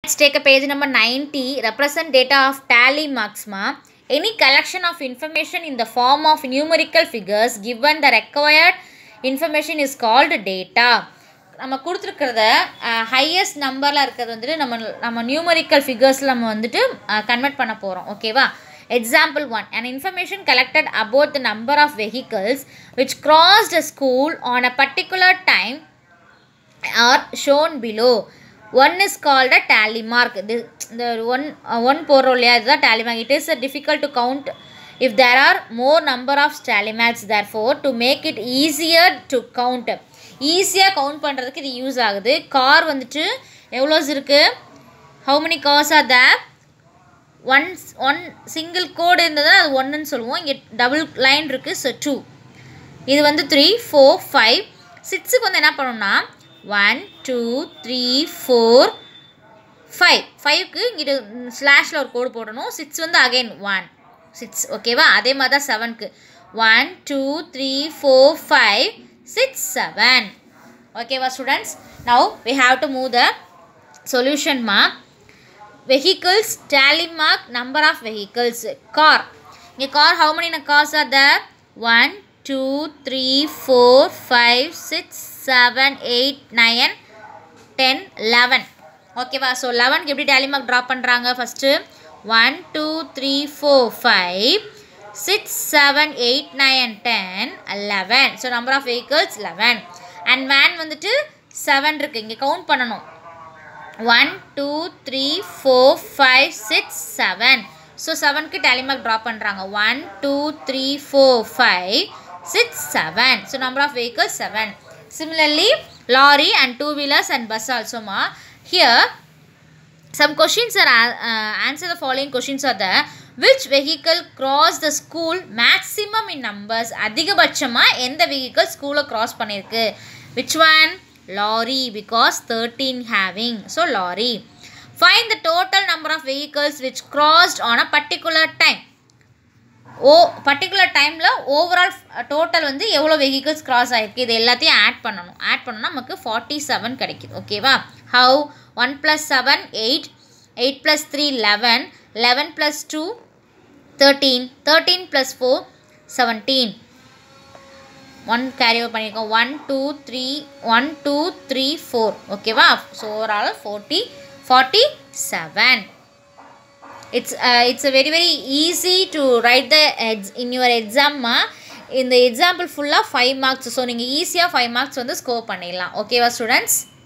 Let's take a page number 90. Represent data of tally marks. Any collection of information in the form of numerical figures given the required information is called data. நம்ம கொடுத்துருக்கிறத highest நம்பரில் இருக்கிறது வந்துட்டு நம்ம numerical ஃபிகர்ஸில் நம்ம வந்துட்டு convert பண்ண போகிறோம். ஓகேவா? Example 1. An information collected about the number of vehicles which crossed a school on a particular time are shown below. One is called a tally mark. The one போடுறோம் இல்லையா, இதுதான் tally mark. It is difficult to count if there are more number of tally marks. Therefore, to make it easier to count, ஈஸியாக count பண்ணுறதுக்கு இது use ஆகுது. Car வந்துட்டு எவ்வளோஸ் இருக்குது? How many cars are there? One single கோடு இருந்ததுன்னா அது ஒன்றுன்னு சொல்லுவோம். இங்கே டபுள் லைன் இருக்குது, ஸோ 2. இது வந்து 3, 4, 5. 6க்கு வந்து என்ன பண்ணணும்னா 1, 2, 3, 4, 5. 5க்கு இங்கிட்ட ஸ்லாஷில் ஒரு கோடு போடணும். 6 வந்து அகைன் 1, 6. ஓகேவா? அதே மாதிரி தான் 7க்கு 1, 2, 3, 4, 5, 6, 7. Okay, students. Now we have to move the solution mark. Vehicles, tally mark, number of vehicles. Car. In car, how many cars are there? 1, 2, 3, 4, 5, 6, 7, 8, 9, 10, 11. Okay, so 11 எப்படி tally mark drop பண்றாங்க? First 1, 2, 3, 4, 5, 6, 7, 8, 9, 10, 11. So number of vehicles 11. And van வந்துட்டு 7 இருக்கு. இங்க count பண்ணனும். 1, 2, 3, 4, 5, 6, 7. So 7க்கு tally mark drop பண்றாங்க. 1, 2, 3, 4, 5, 6, 7. So number of vehicles 7. Similarly, lorry and two-wheelers and bus also. Here, some questions are answer the following questions are there. Which vehicle crossed the school maximum in numbers? அதிகபட்சமா எந்த vehicle school cross பண்ணிருக்கு? Which one? Lorry, because 13 having. So lorry. Find the total number of vehicles which crossed on a particular time. particular timeல overall total வந்து எவ்வளவு vehicles cross ஆயிருக்கு? இது எல்லாத்தையும் add பண்ணனும். Add பண்ணா நமக்கு 47 கிடைக்குது. ஓகேவா? How? 1 plus 7 8, 8 plus 3 11, 11 plus 2 13, 13 plus 4 17. 1 carry over பண்ணிருக்கோம். 1 2 3 1 2 3 4. ஓகேவா? So overall 47. It's a very easy to write the in your exam. இந்த example full 5 marks. So நீங்க ஈஸியா 5 marks வந்து ஸ்கோர் பண்ணிடலாம். ஓகேவா ஸ்டூடண்ட்ஸ்?